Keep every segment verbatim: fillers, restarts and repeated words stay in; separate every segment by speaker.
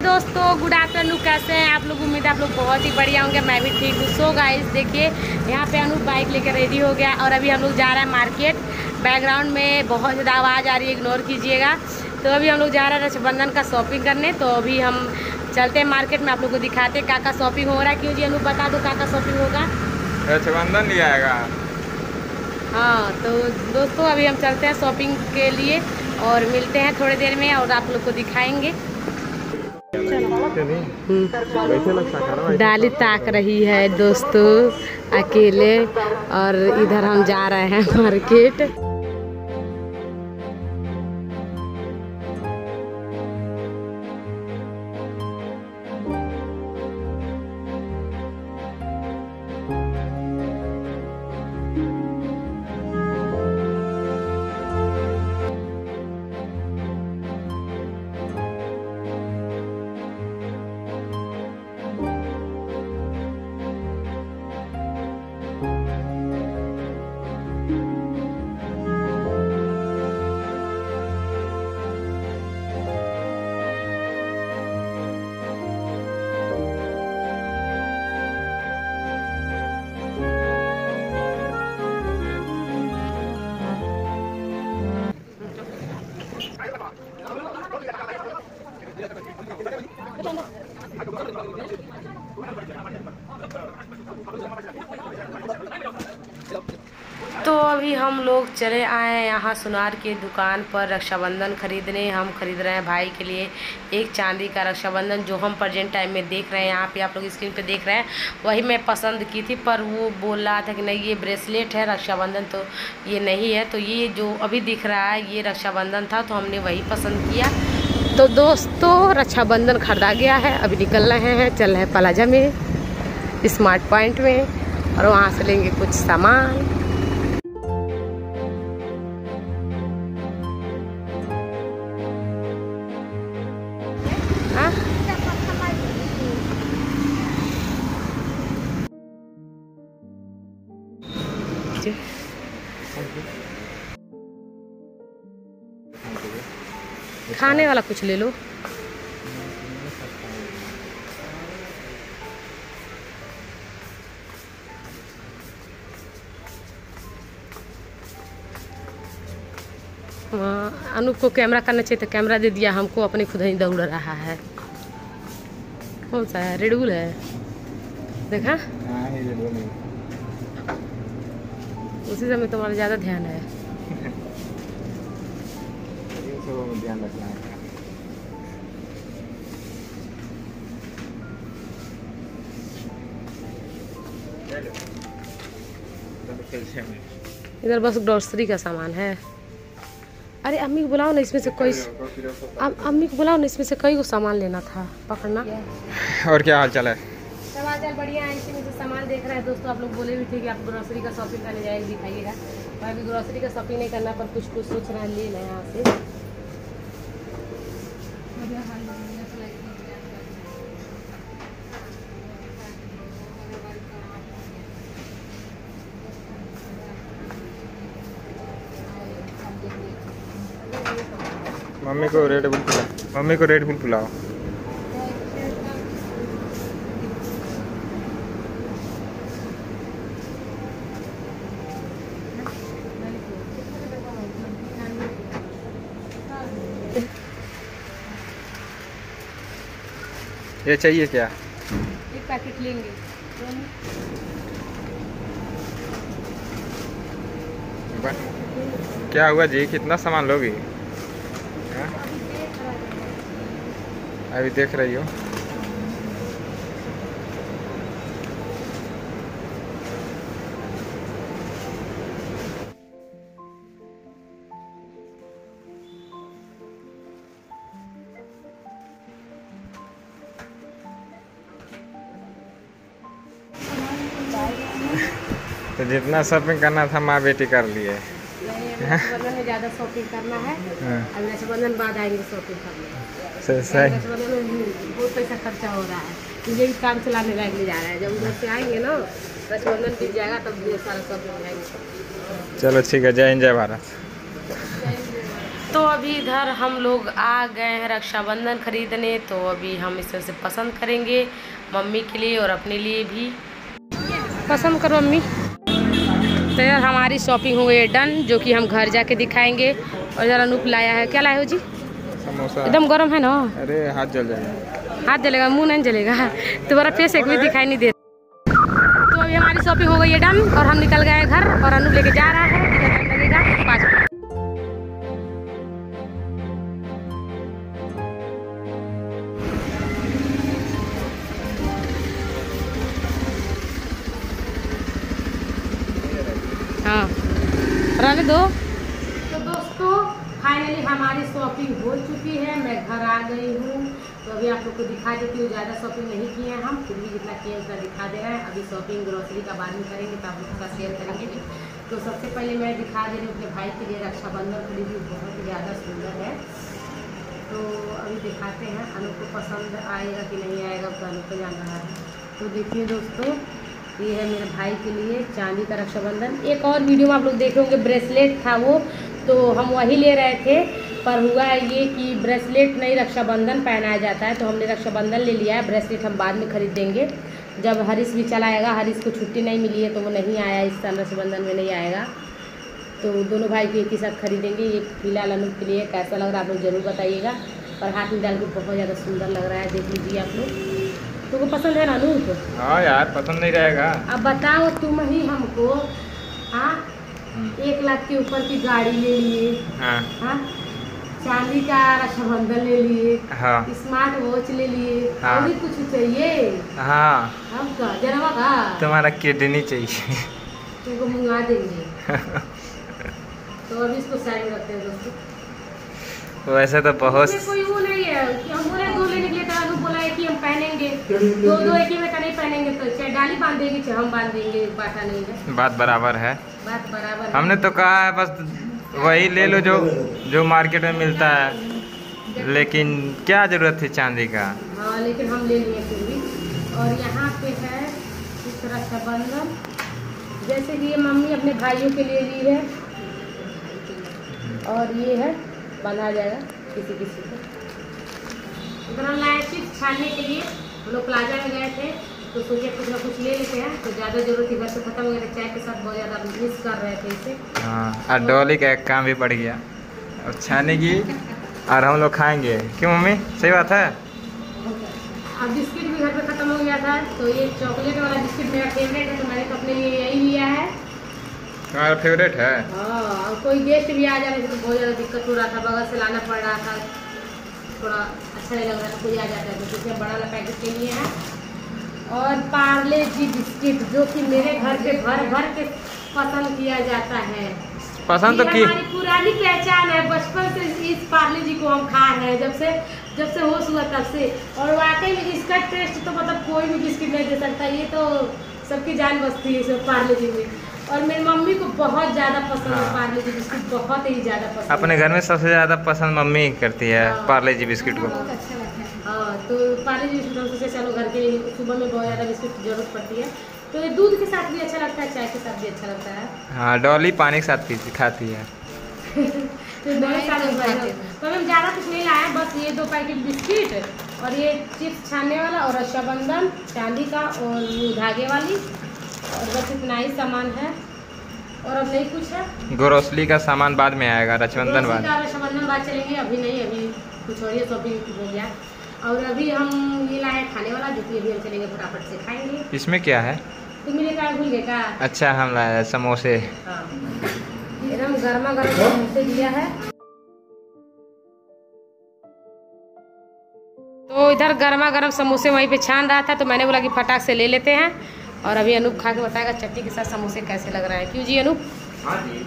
Speaker 1: दोस्तों good afternoon, कैसे हैं आप लोग। उम्मीद है आप लोग बहुत ही बढ़िया होंगे, मैं भी ठीक हूँ। सो गाइस देखिए, यहाँ पे अनूप बाइक लेकर रेडी हो गया और अभी हम लोग जा रहे हैं मार्केट। बैकग्राउंड में बहुत ज़्यादा आवाज़ आ रही है, इग्नोर कीजिएगा। तो अभी हम लोग जा रहे हैं रक्षाबंधन का शॉपिंग करने। तो अभी हम चलते हैं मार्केट में, आप लोग को दिखाते हैं क्या क्या शॉपिंग हो रहा है। क्यों जी अनूप, बता दो क्या क्या शॉपिंग होगा।
Speaker 2: रक्षाबंधन लिया आएगा।
Speaker 1: हाँ तो दोस्तों अभी हम चलते हैं शॉपिंग के लिए और मिलते हैं थोड़ी देर में और आप लोग को दिखाएंगे। डाली ताक रही है दोस्तों अकेले, और इधर हम जा रहे हैं मार्केट। तो अभी हम लोग चले आए हैं यहाँ सुनार के दुकान पर रक्षाबंधन खरीदने। हम खरीद रहे हैं भाई के लिए एक चांदी का रक्षाबंधन, जो हम प्रेजेंट टाइम में देख रहे हैं। यहाँ पे आप लोग स्क्रीन पे देख रहे हैं, वही मैं पसंद की थी, पर वो बोल रहा था कि नहीं ये ब्रेसलेट है रक्षाबंधन, तो ये नहीं है। तो ये जो अभी दिख रहा है ये रक्षाबंधन था, तो हमने वही पसंद किया। तो दोस्तों रक्षाबंधन खरीदा गया है, अभी निकल रहे हैं, चल रहे हैं प्लाजा में, स्मार्ट पॉइंट में, और वहाँ से लेंगे कुछ सामान। खाने वाला कुछ ले लो। अनूप को कैमरा करना चाहिए तो कैमरा दे दिया हमको, अपने खुद ही दौड़ रहा है। कौन सा है? रेड बुल है, देखा उसी समय तुम्हारा ज़्यादा ध्यान है।
Speaker 2: ध्यान रखना है।
Speaker 1: इधर बस ग्रोसरी का सामान है। अरे अम्मी को बुलाओ ना, इसमें से कोई अम्मी को बुलाओ ना, इसमें से कई को सामान लेना था, पकड़ना।
Speaker 2: और क्या हाल चाल है?
Speaker 1: समाचार बढ़िया है। इसमें से सामान देख रहे हैं दोस्तों, आप लोग बोले भी थे कि आप ग्रोसरी का शॉपिंग करने जाएंगे, दिखाइएगा। और अभी ग्रोसरी का शॉपिंग नहीं करना, पर कुछ कुछ सोच रहे हैं ले लें यहाँ से।
Speaker 2: मम्मी को रेड बुल पिलाओ, मम्मी को रेड बुल पिलाओ। ये चाहिए क्या?
Speaker 1: एक पैकेट लेंगे।
Speaker 2: क्या हुआ जी, कितना सामान लोगी? अभी देख रही हो? तो जितना शॉपिंग करना था माँ बेटी कर लिए।
Speaker 1: रक्षाबंधन में ज़्यादा शॉपिंग करना है, अब रक्षाबंधन बाद आएंगे शॉपिंग करने।
Speaker 2: सही,
Speaker 1: रक्षाबंधन में बहुत पैसा खर्चा हो रहा है, मुझे भी काम चलाने लायक जा रहा है। जब उधर से आएंगे ना रक्षाबंधन बीत जाएगा, तब सारा शॉपिंग जाएंगे।
Speaker 2: चलो ठीक है, जय हिंद जय भारत।
Speaker 1: तो अभी इधर हम लोग आ गए हैं रक्षाबंधन खरीदने, तो अभी हम इसमें से पसंद करेंगे मम्मी के लिए और अपने लिए भी। पसंद करो मम्मी। तो यार हमारी शॉपिंग हो गई है डन, जो कि हम घर जाके दिखाएंगे। और जरा अनूप लाया है, क्या लाए हो जी?
Speaker 2: समोसा।
Speaker 1: एकदम गर्म है ना?
Speaker 2: अरे हाथ जल जाएगा।
Speaker 1: हाथ जलेगा, मुंह नहीं जलेगा। तुम्हारा फेस एक भी दिखाई नहीं दे रहा। तो अभी हमारी शॉपिंग हो गई है डन और हम निकल गए घर और अनूप लेके जा रहा है। कितना टाइम लगेगा? पाँच मिनट। हाँ रहने दो। तो दोस्तों फाइनली हमारी शॉपिंग हो चुकी है, मैं घर आ गई हूँ। तो अभी आप लोग को दिखा देती हूँ, ज़्यादा शॉपिंग नहीं की है हम, फिर भी जितना किए उतना दिखा दे रहे हैं। अभी शॉपिंग ग्रोसरी का बाद में करेंगे तो आप लोग का शेयर करेंगे। तो सबसे पहले मैं दिखा दे रही हूँ अपने भाई के लिए रक्षाबंधन खरीदी, बहुत ही ज़्यादा सुंदर है। तो अभी दिखाते हैं, अनूप को पसंद आएगा कि नहीं आएगा तो अनूप को जान रहा है। तो देखिए दोस्तों, ये है मेरे भाई के लिए चांदी का रक्षाबंधन। एक और वीडियो में आप लोग देखे होंगे ब्रेसलेट था वो, तो हम वही ले रहे थे। पर हुआ है ये कि ब्रेसलेट नहीं रक्षाबंधन पहनाया जाता है, तो हमने रक्षाबंधन ले लिया है। ब्रेसलेट हम बाद में खरीद देंगे जब हरीश भी चला आएगा। हरीश को छुट्टी नहीं मिली है तो वो नहीं आया इस साल, रक्षाबंधन में नहीं आएगा। तो दोनों भाई को एक ही साथ खरीदेंगे। ये फिलहाल अनूप के लिए कैसा लग रहा है आप लोग ज़रूर बताइएगा। और हाथ में डाल के बहुत ज़्यादा सुंदर लग रहा है, देख लीजिए आप लोग। तुमको पसंद है ना अनूप?
Speaker 2: हाँ यार पसंद नहीं रहेगा।
Speaker 1: अब बताओ तुम ही हमको, हाँ एक लाख के ऊपर की गाड़ी ले लिए,
Speaker 2: हाँ
Speaker 1: हाँ चांदी का रक्षाबंधन ले लिए,
Speaker 2: हाँ
Speaker 1: स्मार्ट वॉच ले लिए,
Speaker 2: हाँ।
Speaker 1: और भी कुछ चाहिए
Speaker 2: हाँ
Speaker 1: हमका जनवा का?
Speaker 2: तुम्हारा किडनी चाहिए।
Speaker 1: तुमको मंगा देंगे। तो अभी इसको साइड में रखते हैं दोस्तों।
Speaker 2: वैसे तो बहुत
Speaker 1: इसमें कोई वो नहीं है कि हम बोले दो लेने के लिए, तो अनु बोला है कि हम पहनेंगे दो दो, एक ही में का नहीं पहनेंगे तो चाहे डाली बांध देगी चाहे हम बांध देंगे, बाटा नहीं है,
Speaker 2: बात बराबर है।
Speaker 1: बात बराबर है।
Speaker 2: हमने तो कहा है बस वही ले लो जो जो मार्केट में मिलता है, लेकिन क्या जरूरत थी चांदी का?
Speaker 1: हाँ लेकिन हम ले लिए फिर भी। और यहाँ पे है इस रक्षाबंधन, जैसे कि ये मम्मी अपने भाइयों के लिए ली है, और ये है बना जाएगा किसी किसी को। इतना लाए चिप्स छानने के लिए, हम लोग प्लाजा में गए थे तो सोचे कुछ ना कुछ ले लेते हैं, तो ज़्यादा जरूरत थी, घर से खत्म हो गया, चाय के साथ बहुत ज़्यादा मिस कर रहे थे इसे।
Speaker 2: हाँ और डॉली का एक काम भी पड़ गया और छाने की, और हम लोग खाएंगे। क्यों मम्मी, सही बात है।
Speaker 1: अब बिस्किट भी घर पे खत्म हो गया था, तो ये चॉकलेट वाला बिस्किट मेरा फेवरेट है, तो मैंने तो अपने लिए यही लिया है।
Speaker 2: तुम्हारा फेवरेट है?
Speaker 1: हाँ, और कोई गेस्ट भी आ जाने से तो बहुत ज़्यादा दिक्कत हो रहा था, बगल से लाना पड़ रहा था, थोड़ा अच्छा नहीं लग रहा था, कोई आ जाता है तो इसलिए बड़ा वाला पैकेट के लिए है। और पार्ले जी बिस्किट, जो कि मेरे घर पे भर भर के पसंद किया जाता है।
Speaker 2: पसंद तो की
Speaker 1: हमारी पुरानी पहचान है, बचपन से इस पार्ले जी को हम खा रहे हैं, जब से जब से होश हुआ तब से। और वाकई में इसका टेस्ट तो मतलब कोई भी बिस्किट नहीं दे सकता, ये तो सबकी जान बसती है इस पार्ले जी में। और मेरी मम्मी को बहुत ज़्यादा पसंद है पार्ले जी बिस्किट, बहुत ही ज़्यादा पसंद।
Speaker 2: अपने घर में सबसे ज़्यादा पसंद मम्मी करती है
Speaker 1: हाँ।
Speaker 2: पार्ले जी बिस्किट को।
Speaker 1: बहुत अच्छा लगता है। हाँ, तो पार्ले जी बिस्किट हम सोचे चलो घर के लिए, सुबह में बहुत ज़्यादा बिस्किट की जरूरत पड़ती है, तो ये दूध के साथ भी अच्छा लगता है, चाय के साथ भी अच्छा लगता है।
Speaker 2: हाँ डॉली पानी के साथ पीती खाती है।
Speaker 1: तो दोनों साथ तो हम ज़्यादा कुछ नहीं लाए, बस ये दो पैकेट बिस्किट और ये चिप्स छानने वाला और रक्षाबंधन चांदी का और धागे वाली, और बस इतना ही सामान है और अब नहीं कुछ है।
Speaker 2: ग्रोसरी का सामान बाद में आएगा, रक्षाबंधन बाद।
Speaker 1: रक्षाबंधन बाद चलेंगे, अभी नहीं, अभी कुछ और ये शॉपिंग हो गया। और अभी हम ये लाए खाने वाला, जो कि अभी हम चलेंगे फटाफट से खाएंगे।
Speaker 2: इसमें क्या है?
Speaker 1: तुम मेरे क्या भूल गए का?
Speaker 2: अच्छा हम लाए समोसे।
Speaker 1: हाँ, एकदम गर्मा गर्म समोसे दिया है। तो इधर गर्मा गर्म समोसे वहीं पे छान रहा था, तो मैंने बोला कि फटाक से ले लेते हैं। और अभी अनूप खा के बताएगा चटनी के साथ समोसे कैसे लग रहा है। क्यों जी अनूप?
Speaker 2: हाँ जी।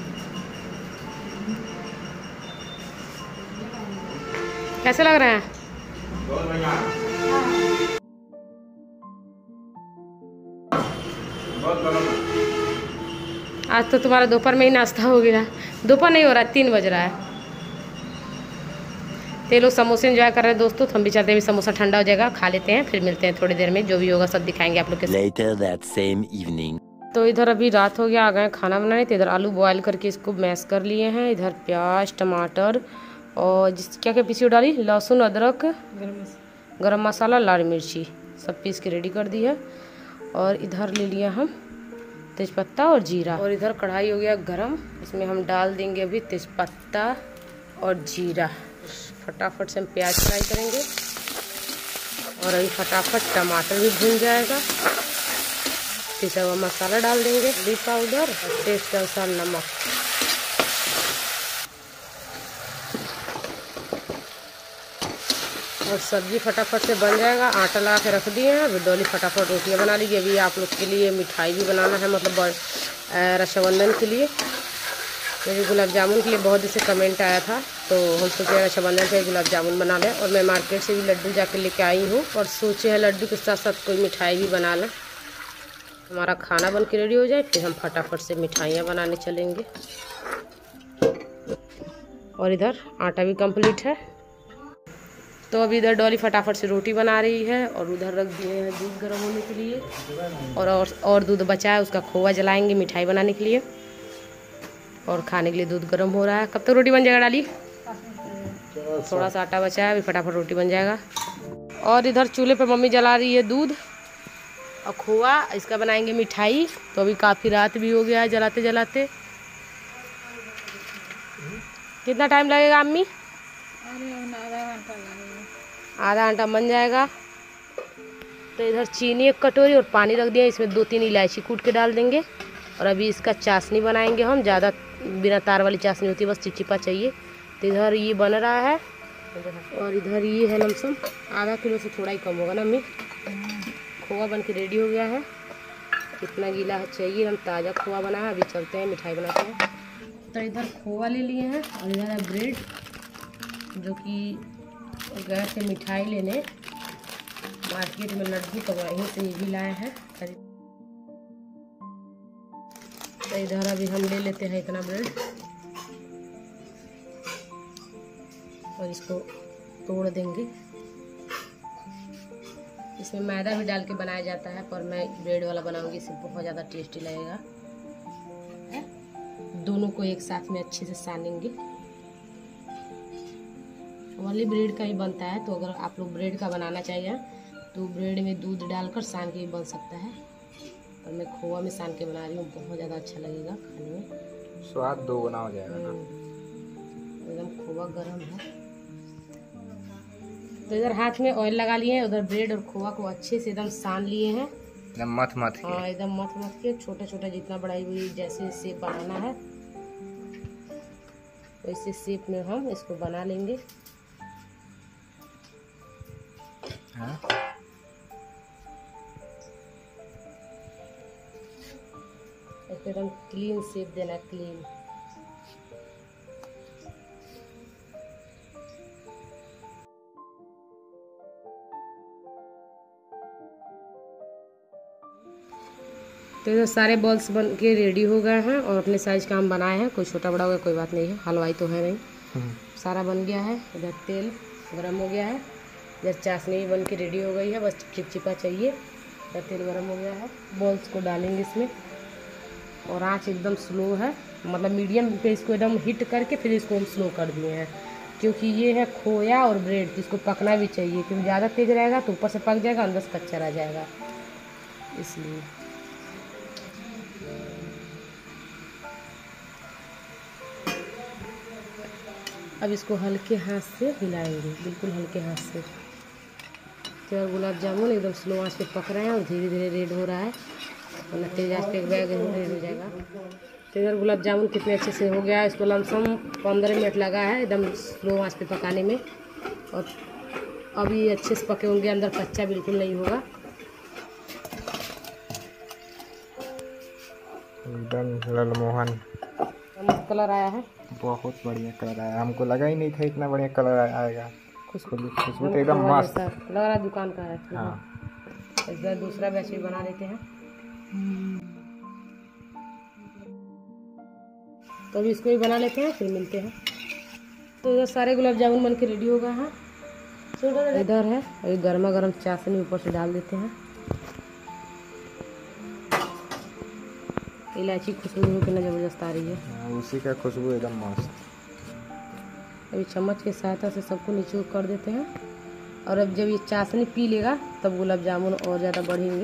Speaker 1: कैसे लग रहे हैं?
Speaker 2: बहुत बढ़िया। बहुत गरम।
Speaker 1: आज तो तुम्हारा दोपहर में ही नाश्ता हो गया। दोपहर नहीं हो रहा, तीन बज रहा है। तो ये लोग समोसे एंजॉय कर रहे हैं दोस्तों, तो हम भी चाहते हैं समोसा ठंडा हो जाएगा, खा लेते हैं, फिर मिलते हैं थोड़ी देर में, जो भी होगा सब दिखाएंगे आप लोग के साथ।
Speaker 3: Later that same evening.
Speaker 1: तो इधर अभी रात हो गया, आ गए खाना बनाने। तो इधर आलू बॉयल करके इसको मैश कर लिए हैं। इधर प्याज टमाटर और जिस क्या क्या पीसी डाली, लहसुन अदरक गरम मसाला लाल मिर्ची सब पीस के रेडी कर दी है। और इधर ले लिया हम तेज़पत्ता और जीरा। और इधर कढ़ाई हो गया गरम, इसमें हम डाल देंगे अभी तेज़पत्ता और जीरा। फटाफट से हम प्याज फ्राई करेंगे और अभी फटाफट टमाटर भी भून जाएगा। पिसा हुआ मसाला डाल देंगे, हल्दी पाउडर और टेस्ट के अनुसार नमक। और सब्जी फटाफट से बन जाएगा। आटा लगा के रख दिए हैं, अभी डोली फटाफट रोटियां बना लीजिए। अभी आप लोग के लिए मिठाई भी बनाना है, मतलब रक्षाबंधन के लिए। मेरे गुलाब जामुन के लिए बहुत दिन से कमेंट आया था, तो हम सोचे रक्षाबंधन पे गुलाब जामुन बना लें। और मैं मार्केट से भी लड्डू जाके लेके आई हूँ और सोचे हैं लड्डू के साथ साथ कोई मिठाई भी बना लें। हमारा खाना बन के रेडी हो जाए, फिर हम फटाफट से मिठाइयाँ बनाने चलेंगे। और इधर आटा भी कंप्लीट है। तो अभी इधर डॉली फटाफट से रोटी बना रही है और उधर रख दिए हैं दूध गर्म होने के लिए। और और, और दूध बचा है, उसका खोआ जलाएंगे मिठाई बनाने के लिए। और खाने के लिए दूध गर्म हो रहा है। कब तक रोटी बन जाएगा डाली? थोड़ा सा आटा बचा है, अभी फटाफट रोटी बन जाएगा। और इधर चूल्हे पर मम्मी जला रही है दूध और खोआ, इसका बनाएंगे मिठाई। तो अभी काफ़ी रात भी हो गया है जलाते जलाते। कितना टाइम लगेगा अम्मी? आधा घंटा बन जाएगा। तो इधर चीनी एक कटोरी और पानी रख दिया, इसमें दो तीन इलायची कूट के डाल देंगे। और अभी इसका चाशनी बनाएंगे हम। ज़्यादा बिना तार वाली चाशनी होती है, बस चिपचिपा चाहिए। तो इधर ये बन रहा है और इधर ये है लमसम आधा किलो से थोड़ा ही कम होगा ना अम्मी। खोआ बन के रेडी हो गया है। कितना गीला चाहिए, हम ताज़ा खोआ बना है। अभी चलते हैं मिठाई बनाते हैं। तो इधर खोआ ले लिए हैं और इधर है ब्रेड, जो कि गए थे मिठाई लेने मार्केट में लड्डू, तो वहीं से ये भी लाए हैं। तो इधर अभी हम ले लेते हैं इतना ब्रेड और इसको तोड़ देंगे। इसमें मैदा भी डाल के बनाया जाता है, पर मैं ब्रेड वाला बनाऊंगी, इससे बहुत ज़्यादा टेस्टी लगेगा। दोनों को एक साथ में अच्छे से सानेंगे। वाली ब्रेड का ही बनता है, तो अगर आप लोग ब्रेड का बनाना चाहिए तो ब्रेड में दूध डालकर सान के भी बन सकता है। और मैं खोआ में सान के बना रही हूँ, बहुत ज़्यादा अच्छा लगेगा खाने में,
Speaker 2: स्वाद दोगुना हो जाएगा।
Speaker 1: एकदम खोआ गरम है। तो इधर हाथ में ऑयल लगा लिए हैं, उधर ब्रेड और खोआ को अच्छे से एकदम सान लिए हैं,
Speaker 2: एकदम मथ मथ के।
Speaker 1: हाँ एकदम मथ मथ के छोटा छोटा जितना बड़ाई हुई जैसे शेप बनाना है वैसे शेप में हम इसको बना लेंगे।
Speaker 2: हाँ?
Speaker 1: एकदम क्लीन शेप देना, क्लीन। तो इधर सारे बॉल्स बन के रेडी हो गए हैं और अपने साइज का हम बनाए हैं। कोई छोटा बड़ा हो गया कोई बात नहीं है, हलवाई तो है नहीं। सारा बन गया है। इधर तेल गरम हो गया है, इधर चाशनी भी बन के रेडी हो गई है, बस चिपचिपा चाहिए। इधर तेल गरम हो गया है, बॉल्स को डालेंगे इसमें। और आँच एकदम स्लो है, मतलब मीडियम पे इसको एकदम हिट करके फिर इसको हम स्लो कर दिए हैं, क्योंकि ये है खोया और ब्रेड, तो इसको पकना भी चाहिए। क्योंकि ज़्यादा तेज़ रहेगा तो ऊपर से पक जाएगा, अंदर से कच्चा रह जाएगा, इसलिए। अब इसको हल्के हाथ से हिलाएंगे, बिल्कुल हल्के हाथ से। तो गुलाब जामुन एकदम स्लो आंच पे पक रहे हैं और धीरे धीरे रेड हो रहा है, वरना तेज आंच पे रेड हो जाएगा। तो इधर गुलाब जामुन कितने अच्छे से हो गया है। इसको लमसम पंद्रह मिनट लगा है एकदम स्लो आंच पे पकाने में। और अभी अच्छे से पके होंगे, अंदर कच्चा बिल्कुल नहीं होगा।
Speaker 2: एकदम ललमोहन
Speaker 1: कलर आया है,
Speaker 2: बहुत बढ़िया कलर आया। हमको लगा ही नहीं था इतना बढ़िया कलर आएगा। खुशबू खुशबू तो एकदम मस्त
Speaker 1: लग रहा है, दुकान का है।
Speaker 2: हाँ।
Speaker 1: इधर दूसरा बैच भी बना लेते हैं। तो अभी इसको भी बना लेते हैं, फिर मिलते हैं। तो इधर सारे गुलाब जामुन बन के रेडी हो गए हैं। इधर है अभी गर्मा गर्म चाशनी ऊपर से डाल देते हैं। इलायची खुशबू में कितना ज़बरदस्त आ रही है।
Speaker 2: हाँ, उसी का खुशबू एकदम मस्त।
Speaker 1: अभी चम्मच की सहायता से सबको नीचे कर देते हैं और अब जब ये चाशनी पी लेगा तब गुलाब जामुन और ज़्यादा बढ़ेंगे।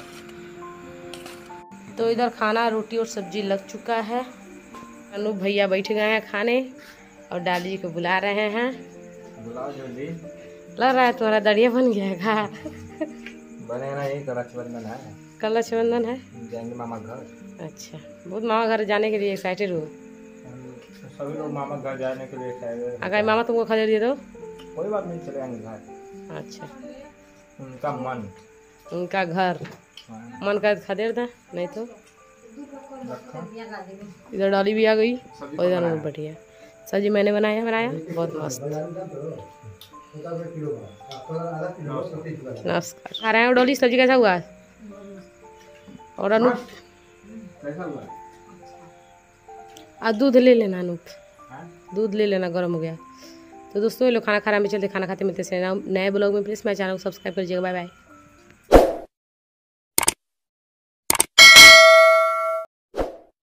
Speaker 1: तो इधर खाना रोटी और सब्जी लग चुका है। अनूप भैया बैठ गए हैं खाने और दादी जी को बुला रहे हैं।
Speaker 2: बुलाओ जल्दी।
Speaker 1: लग रहा है तुम्हारा दरिया बन गया है का?
Speaker 2: बने ना, यही तो रक्षाबंधन है।
Speaker 1: कल रक्षाबंधन है।
Speaker 2: जाएंगे मामा घर।
Speaker 1: अच्छा, बहुत मामा घर जाने के लिए एक्साइटेड हो?
Speaker 2: सभी लोग मामा घर जाने के लिए एक्साइटेड।
Speaker 1: अगर मामा तुमको खरीद दिए तो?
Speaker 2: कोई बात नहीं, चले आएंगे घर।
Speaker 1: अच्छा,
Speaker 2: उनका मन,
Speaker 1: उनका घर मन का खदेड़ था, नहीं तो इधर डॉली भी आ गई और इधर नूर बढ़िया। सब्जी मैंने बनाया बनाया बहुत मस्त। नमस्कार। खा रहे हैं डॉली, सब्जी कैसा हुआ? और अनूप
Speaker 2: कैसा हुआ?
Speaker 1: आज दूध ले लेना अनूप, दूध ले लेना, गर्म हो गया। तो दोस्तों ये लोग खाना खा रहे हैं, चलते खाना खाते मिलते हैं नए ब्लॉग में। प्लीज़ मेरे चैनल को सब्सक्राइब कर लीजिएगा। Bye bye.